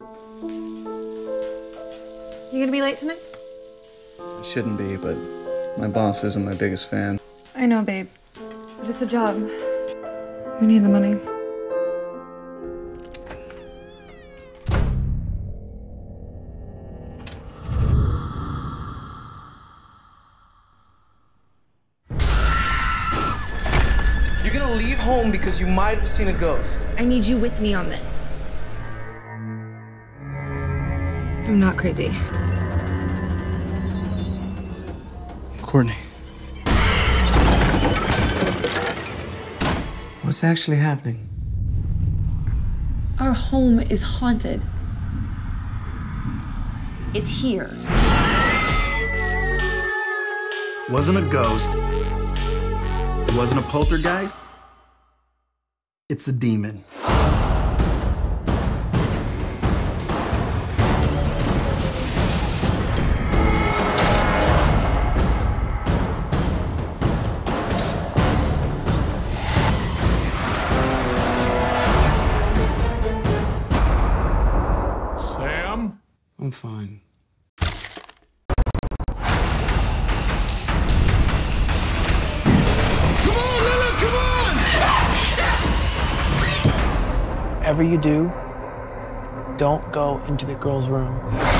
You gonna be late tonight? I shouldn't be, but my boss isn't my biggest fan. I know, babe. But it's a job. We need the money. You're gonna leave home because you might have seen a ghost. I need you with me on this. I'm not crazy. Courtney. What's actually happening? Our home is haunted. It's here. Wasn't a ghost. It wasn't a poltergeist. It's a demon. Sam? I'm fine. Whatever you do, don't go into the girl's room.